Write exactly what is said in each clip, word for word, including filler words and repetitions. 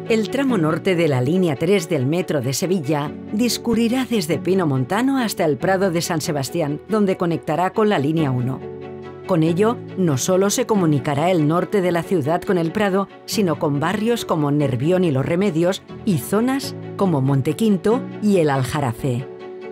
El tramo norte de la línea tres del metro de Sevilla discurrirá desde Pinomontano hasta el Prado de San Sebastián, donde conectará con la línea uno. Con ello, no solo se comunicará el norte de la ciudad con el Prado, sino con barrios como Nervión y Los Remedios y zonas como Montequinto y el Aljarafe.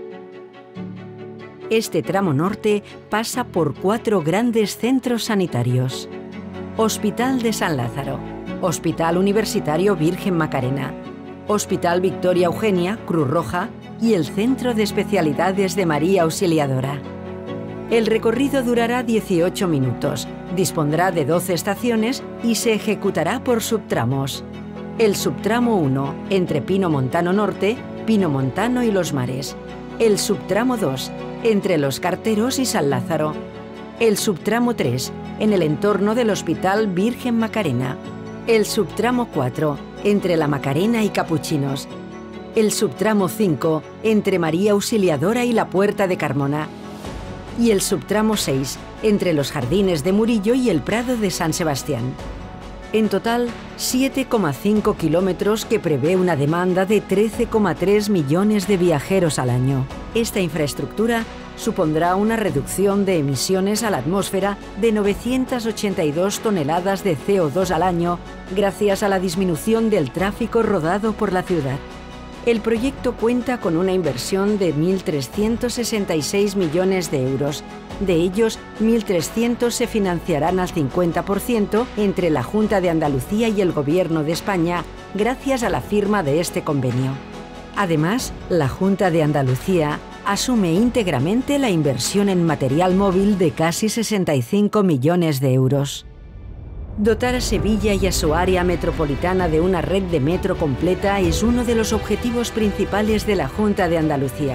Este tramo norte pasa por cuatro grandes centros sanitarios: Hospital de San Lázaro, Hospital Universitario Virgen Macarena, Hospital Victoria Eugenia, Cruz Roja y el Centro de Especialidades de María Auxiliadora. El recorrido durará dieciocho minutos, dispondrá de doce estaciones y se ejecutará por subtramos. El subtramo uno, entre Pinomontano Norte, Pinomontano y Los Mares. El subtramo dos, entre Los Carteros y San Lázaro. El subtramo tres, en el entorno del Hospital Virgen Macarena. El subtramo cuatro, entre La Macarena y Capuchinos. El subtramo cinco, entre María Auxiliadora y la Puerta de Carmona. Y el subtramo seis, entre los Jardines de Murillo y el Prado de San Sebastián. En total, siete coma cinco kilómetros que prevé una demanda de trece coma tres millones de viajeros al año. Esta infraestructura supondrá una reducción de emisiones a la atmósfera de novecientas ochenta y dos toneladas de C O dos al año, gracias a la disminución del tráfico rodado por la ciudad. El proyecto cuenta con una inversión de mil trescientos sesenta y seis millones de euros. De ellos, mil trescientos se financiarán al cincuenta por ciento entre la Junta de Andalucía y el Gobierno de España, gracias a la firma de este convenio. Además, la Junta de Andalucía asume íntegramente la inversión en material móvil de casi sesenta y cinco millones de euros. Dotar a Sevilla y a su área metropolitana de una red de metro completa es uno de los objetivos principales de la Junta de Andalucía.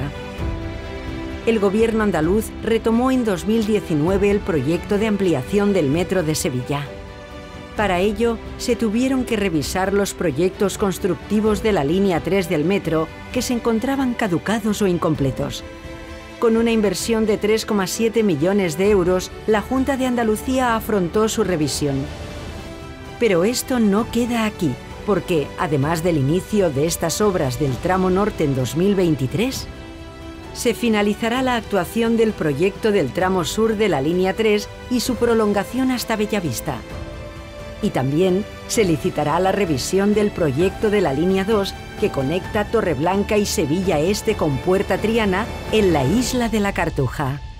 El Gobierno andaluz retomó en dos mil diecinueve el proyecto de ampliación del metro de Sevilla. Para ello, se tuvieron que revisar los proyectos constructivos de la línea tres del metro que se encontraban caducados o incompletos. Con una inversión de tres coma siete millones de euros, la Junta de Andalucía afrontó su revisión. Pero esto no queda aquí, porque, además del inicio de estas obras del tramo norte en dos mil veintitrés, se finalizará la actuación del proyecto del tramo sur de la línea tres y su prolongación hasta Bellavista. Y también se licitará la revisión del proyecto de la línea dos que conecta Torreblanca y Sevilla Este con Puerta Triana en la isla de la Cartuja.